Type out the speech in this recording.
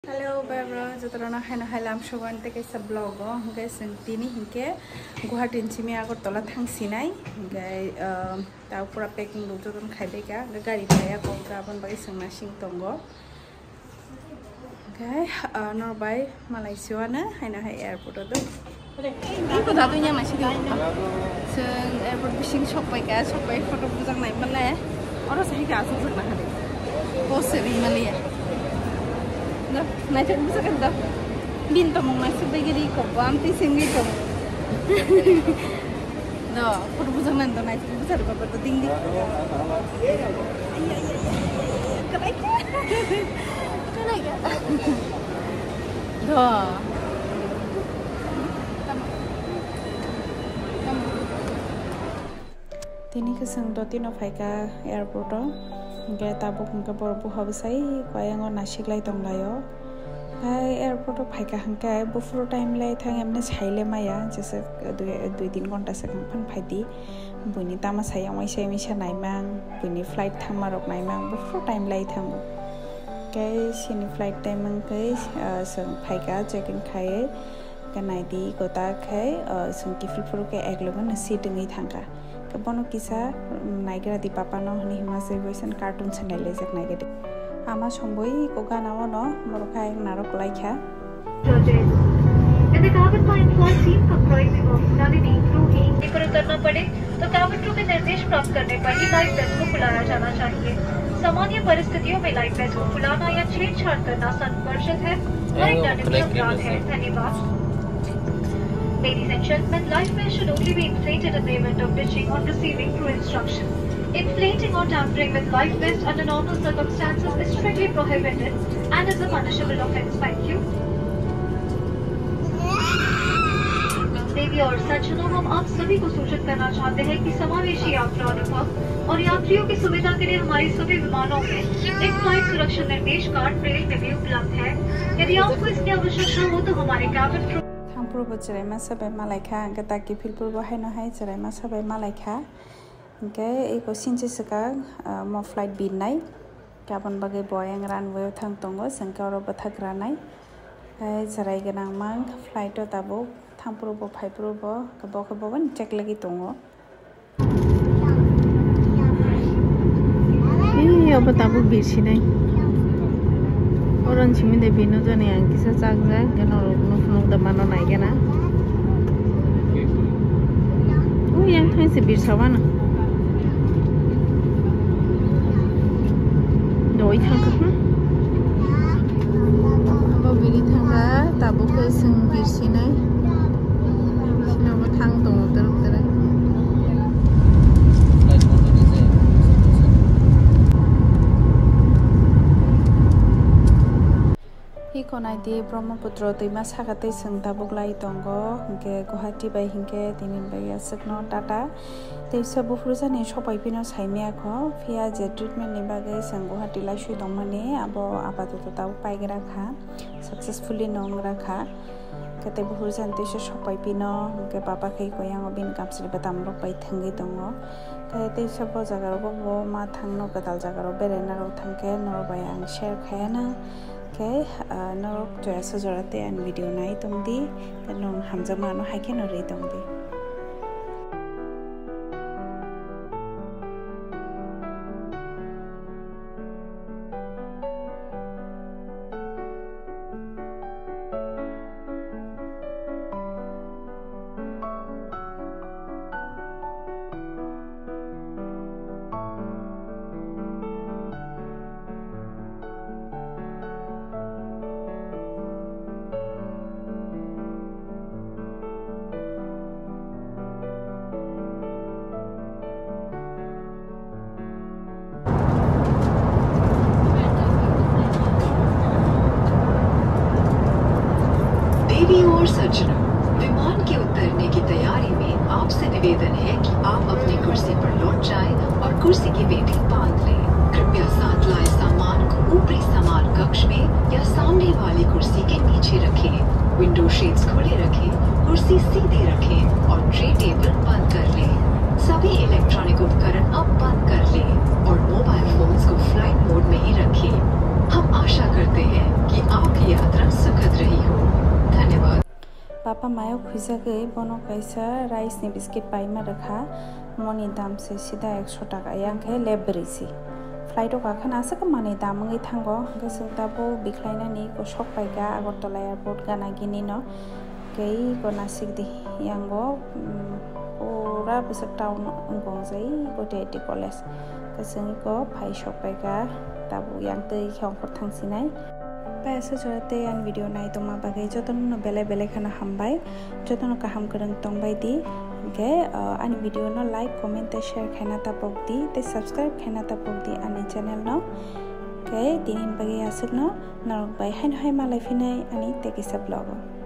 Hello, Barbara. Jotorona haino hailam shogan teke sa blog hingke sentini hingke Guwahati simi Agartala thangsinai hingke ta pura packing lo joton khaibeka gari thaya ko gabon bai sangna sing tongo okay norbai Malaysia haino hai airport do ko da dunya ma sigi sing airport bising shopai ka shopai photo bujang nai male oro sahi ka asu jang na hade pose ri malia no naik bisa kan dah bintu mau masuk lagi di kopam ti singgi tu no perbuatan nanti naik bisa ada apa tu tinggi kenapa no tini keseng doti no faika airport hingga tabuk hingga borbu habisai kaya ngon nasik lai tong layo hai airport faika hingga bufuru time lai thang emne saile maya jese 2-3 घंटा se kan phaidi buni tama sayang mai sai misa naimang buni flight thang marok naimang bufuru time lai thang kai sini flight time mang kai sang faika check-in khai kanai di kota khai sang kifil puru ke eklogan seat ngai thangka Kabono kisa naigra di papa no ni himase voice cartoon channel le jak naigedi ama somboi ko gana no morokai narok laikha In the cabin by employee team comprising of Nalini, Ruhi, पर उतरना पड़े तो cabin crew के निर्देश प्राप्त करने पर ही life waste को खुलाया जाना चाहिए। सामान्य परिस्थितियों में लाइफ वेस्ट को खुलाना या छेड़छाड़ करना संवर्जित है और एक दंडनीय अपराध है। धन्यवाद। Ladies and gentlemen, life vests should only be inflated in the event of ditching on receiving crew instruction. Inflating or tampering with life vests under normal circumstances is strictly prohibited and is a punishable offence. Thank you. देवी और सज्जनों, हम आप सभी को सूचित करना चाहते हैं कि समावेशी यात्रा अनुभव और यात्रियों की सुविधा के लिए हमारी सभी विमानों में एक फ्लाइट सुरक्षा निर्देश कार्ड ब्रेल में भी उपलब्ध है। यदि आपको इसकी आवश्यकता हो तो हमारे cabin crew Purbo cerai masa bai malaika gata ki fil purbo hai no hai cerai masa bai malaika ke eko sinche saka mo flight bin nai kabon bagai boyang runway thang tongo sangkaro bathagra nai hai cerai ganang mang flight to tabo thang purbo phai purbo kabo ban check lagi tongo obo tabo birsi nai orang cimi deh bino jani yang kisah cakza kenal nufnuk damano naik na yang thai se birsawana doi thang ka abo biri thanga tabo ke sing birsi nai sinabo thang tong teruk terai Konai di Brahmaputra tuima sakate sing tabuk lai tongo hingke Guwahati bai hingke tinin bai asakno tata teisa bufuru jani sopai pino saimia ko phia je treatment ni bagai sing Guwahati lai sui dongmani abo apato tau paigra kha successfully nongra kha kate bufuru jan teisa sopai pino hingke papa khai koyang obin kapsri batam rok bai thangi tongo kai teisa bo jaga ro bo ma thangno gadal jaga ro berena ro thangke nor bai ang share khayana Okay, norok joya sojorate and video nai tongdi kanong hamjama no haike no rei tongdi और सज्जनों, विमान के उतरने की तैयारी में आपसे निवेदन है कि आप अपनी कुर्सी पर लौट जाएं और कुर्सी की पेटी बांध लें। कृपया साथ लाए सामान को ऊपरी सामान कक्ष में या सामने वाली कुर्सी के नीचे रखें। विंडो शेड्स खुले रखें, कुर्सी सीधी रखें और ट्रे टेबल बंद कर लें। सभी इलेक्ट्रॉनिक उपकरण अब बंद कर लें और मोबाइल फोन्स को फ्लाइट मोड में ही रखें। हम आशा करते हैं कि आपकी यात्रा सुखद रही हो। धन्यवाद। पापा मायो खुजा गई बनो कैसा राइस ने बिस्किट पाइमा रखा मनी दाम से सीधा 100 टाका यांखे लेबरिसी फ्लाइट का खाना से माने दामंगै थांगो गोसो दाबो बिख्लायनानै को शक पाइगा आगरतला एयारपोर्ट गाना गिनि न गई को नासिक दि यांगो पूरा बिस टाउन गंजै गोटेटी कलेज गोसोनि को फाइ शक पाइगा दाबो यांतै खेंखर थांसिनाय पैसे जोते आन वीडियो नाय तो मा बागै जतन बेले बेले खाना हमबाय जतन काहाम करन तंबाय दी के आन वीडियो न लाइक कमेंट शेयर खाना तापक दी ते सब्सक्राइब खाना तापक दी आनि चैनल न के दिनिन बागै आसक न नरक बाय हाय मालाय फिनाय आनि तेकिसा ब्लॉग